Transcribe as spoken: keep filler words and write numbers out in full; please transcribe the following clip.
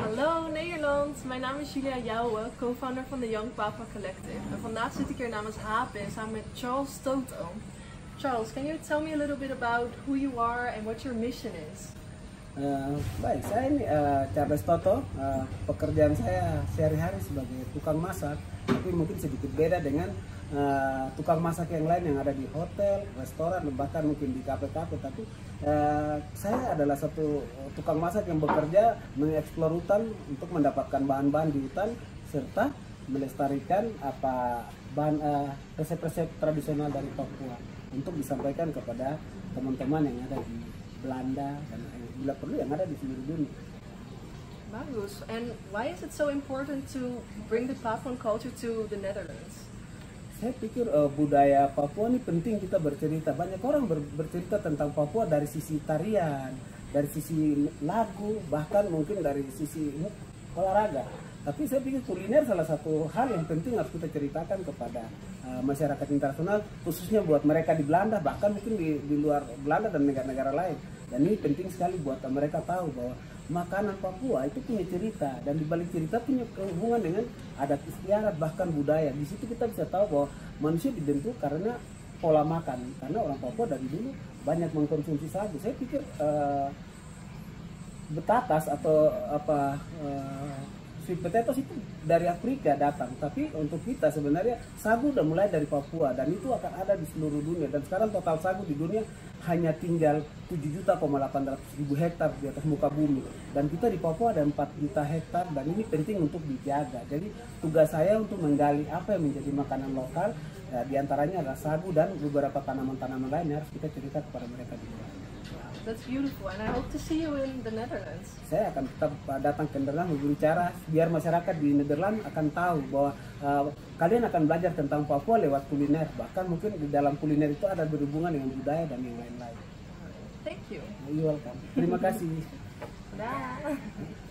Hallo Nederland, mijn naam is Julia Jouwe, co-founder van de Young Papua Collective. En vandaag zit ik hier namens H P samen met Charles Toto. Charles, can you tell me a little bit about who you are and what your mission is? Uh, baik, saya ini uh, Charles Toto. Uh, pekerjaan saya sehari-hari sebagai tukang masak, tapi mungkin sedikit beda dengan uh, tukang masak yang lain yang ada di hotel, restoran, bahkan mungkin di kafe-kafe. Tapi uh, saya adalah satu tukang masak yang bekerja mengeksplor hutan untuk mendapatkan bahan-bahan di hutan serta melestarikan apa bahan uh, resep-resep tradisional dari Papua untuk disampaikan kepada teman-teman yang ada di Belanda dan bila perlu yang ada di seluruh dunia. Bagus. And why is it so important to bring the Papuan culture to the Netherlands? Saya pikir uh, budaya Papua ini penting kita bercerita. Banyak orang ber, bercerita tentang Papua dari sisi tarian, dari sisi lagu, bahkan mungkin dari sisi olahraga. Tapi saya pikir kuliner salah satu hal yang penting harus kita ceritakan kepada uh, masyarakat internasional, khususnya buat mereka di Belanda, bahkan mungkin di, di luar Belanda dan negara-negara lain. Dan ini penting sekali buat mereka tahu bahwa makanan Papua itu punya cerita, dan di balik cerita punya hubungan dengan adat istiadat bahkan budaya. Di situ kita bisa tahu bahwa manusia dibentuk karena pola makan, karena orang Papua dari dulu banyak mengkonsumsi sagu. Saya pikir uh, betatas atau apa uh, sweet potatoes itu dari Afrika datang, tapi untuk kita sebenarnya sagu udah mulai dari Papua dan itu akan ada di seluruh dunia. Dan sekarang total sagu di dunia hanya tinggal tujuh juta delapan ratus ribu hektar di atas muka bumi, dan kita di Papua ada empat juta hektar, dan ini penting untuk dijaga. Jadi tugas saya untuk menggali apa yang menjadi makanan lokal, ya, diantaranya adalah sagu dan beberapa tanaman-tanaman lain yang harus kita cerita kepada mereka di luar. That's beautiful, and I hope to see you in the Netherlands. Saya akan tetap datang ke Nederland berbicara biar masyarakat di Nederland akan tahu bahwa uh, kalian akan belajar tentang Papua lewat kuliner. Bahkan mungkin di dalam kuliner itu ada berhubungan dengan budaya dan yang lain-lain. Thank you. You're welcome. Terima kasih. Bye.